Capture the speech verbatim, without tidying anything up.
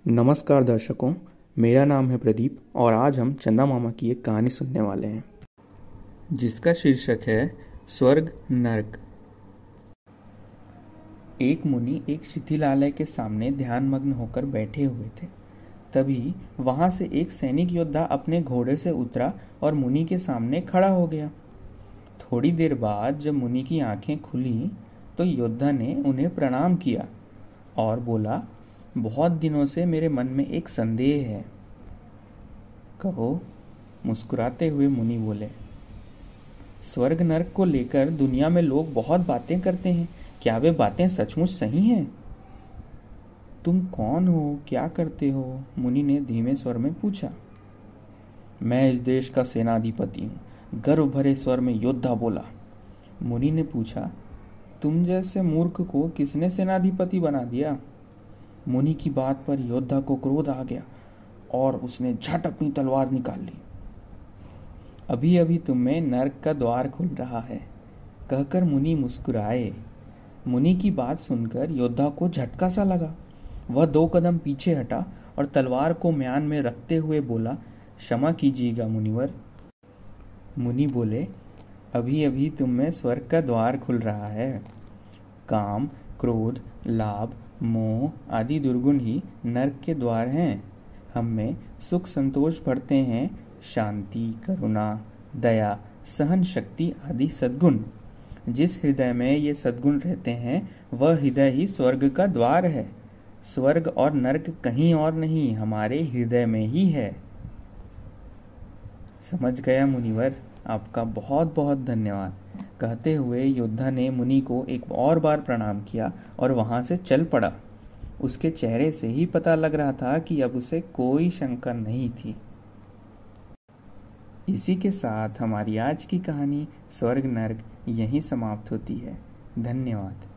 नमस्कार दर्शकों, मेरा नाम है प्रदीप और आज हम चंदा मामा की एक कहानी सुनने वाले हैं जिसका शीर्षक है स्वर्ग नर्क। एक मुनि एक शिथिलालय के सामने ध्यानमग्न होकर बैठे हुए थे। तभी वहां से एक सैनिक योद्धा अपने घोड़े से उतरा और मुनि के सामने खड़ा हो गया। थोड़ी देर बाद जब मुनि की आंखें खुली तो योद्धा ने उन्हें प्रणाम किया और बोला, बहुत दिनों से मेरे मन में एक संदेह है। कहो, मुस्कुराते हुए मुनि बोले। स्वर्ग नरक को लेकर दुनिया में लोग बहुत बातें करते हैं, क्या वे बातें सचमुच सही हैं? तुम कौन हो, क्या करते हो? मुनि ने धीमे स्वर में पूछा। मैं इस देश का सेनाधिपति हूँ, गर्व भरे स्वर में योद्धा बोला। मुनि ने पूछा, तुम जैसे मूर्ख को किसने सेनाधिपति बना दिया? मुनि की बात पर योद्धा को क्रोध आ गया और उसने झट अपनी तलवार निकाल ली। अभी अभी तुम में नरक का द्वार खुल रहा है, कहकर मुनि मुस्कुराए। मुनि की बात सुनकर योद्धा को झटका सा लगा। वह दो कदम पीछे हटा और तलवार को म्यान में रखते हुए बोला, क्षमा कीजिएगा मुनिवर। मुनि बोले, अभी अभी तुम में स्वर्ग का द्वार खुल रहा है। काम, क्रोध, लाभ, मोह आदि दुर्गुण ही नरक के द्वार हैं। हम में सुख संतोष भरते हैं शांति, करुणा, दया, सहन शक्ति आदि सद्गुण। जिस हृदय में ये सद्गुण रहते हैं वह हृदय ही स्वर्ग का द्वार है। स्वर्ग और नरक कहीं और नहीं, हमारे हृदय में ही है। समझ गया मुनिवर, आपका बहुत बहुत धन्यवाद। कहते हुए योद्धा ने मुनि को एक और बार प्रणाम किया और वहां से चल पड़ा। उसके चेहरे से ही पता लग रहा था कि अब उसे कोई शंका नहीं थी। इसी के साथ हमारी आज की कहानी स्वर्ग नर्क यहीं समाप्त होती है। धन्यवाद।